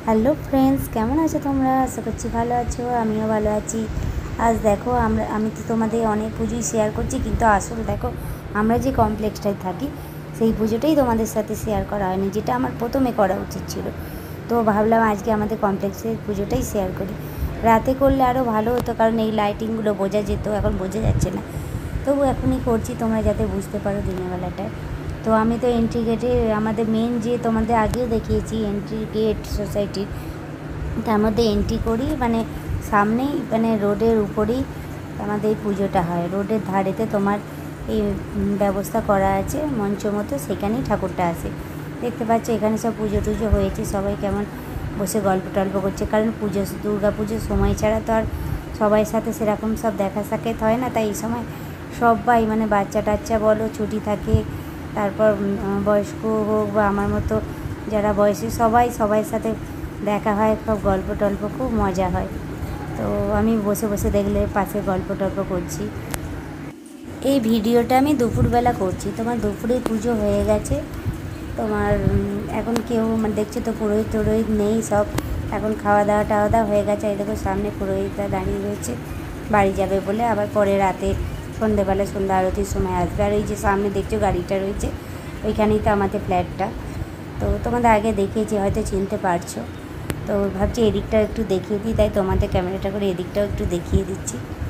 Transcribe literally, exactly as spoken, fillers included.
Hello friends, কেমন আছো তোমরা? আশা করছি ভালো আছো, আমিও ভালো আছি। আজ দেখো আমরা আমি তো তোমাদের অনেক পুজোই শেয়ার করছি, কিন্তু আসলে দেখো আমরা যে কমপ্লেক্সটায় থাকি সেই পুজোটাই তোমাদের সাথে শেয়ার করা হয়নি, যেটা আমার প্রথমে করা উচিত ছিল। তো ভাবলাম আজকে আমাদের কমপ্লেক্সের পুজোটাই শেয়ার করি। রাতে করলে আরও ভালো হতো, কারণ এই লাইটিংগুলো বোঝা যেত, এখন বোঝা যাচ্ছে না। তবু এখনই করছি তোমরা যাতে বুঝতে পারো দিনের বেলাটায়। তো আমি তো এন্ট্রি গেটে আমাদের মেন যে তোমাদের আগেও দেখিয়েছি এন্ট্রি গেট সোসাইটির, তার মধ্যে এন্ট্রি করি মানে সামনেই মানে রোডের উপরেই আমাদের এই পুজোটা হয়। রোডের ধারেতে তোমার এই ব্যবস্থা করা আছে মঞ্চ মতো, সেখানেই ঠাকুরটা আসে। দেখতে পাচ্ছ এখানে সব পুজো টুজো হয়েছে, সবাই কেমন বসে গল্প টল্প করছে, কারণ পুজো দুর্গা পুজোর সময় ছাড়া তো আর সবার সাথে সেরকম সব দেখা সাক্ষাৎ হয় না। তাই এই সময় সবাই মানে বাচ্চা টাচ্চা বলো ছুটি থাকে, তারপর বয়স্ক হোক বা আমার মতো যারা বয়সী সবাই সবার সাথে দেখা হয়, খুব গল্প টল্প, খুব মজা হয়। তো আমি বসে বসে দেখলে পাশে গল্প টল্প করছি। এই ভিডিওটা আমি দুপুরবেলা করছি, তোমার দুপুরে পুজো হয়ে গেছে। তোমার এখন কেউ মানে দেখছো তো পুরোহিত টুরোহিত নেই, সব এখন খাওয়া দাওয়া টাওয়া দাওয়া হয়ে গেছে। এই দেখো সামনে পুরোহিতরা দাঁড়িয়ে রয়েছে, বাড়ি যাবে বলে, আবার পরে রাতে সন্ধ্যেবেলা সন্ধ্যা আরতির সময় আসবে। আর এই যে সামনে দেখছো গাড়িটা রয়েছে, ওইখানেই তো আমাদের ফ্ল্যাটটা। তো তোমাদের আগে দেখিয়েছি, হয়তো চিনতে পারছো। তো ভাবছি এদিকটাও একটু দেখিয়ে দিই, তাই তোমাদের ক্যামেরাটা করে এদিকটাও একটু দেখিয়ে দিচ্ছি।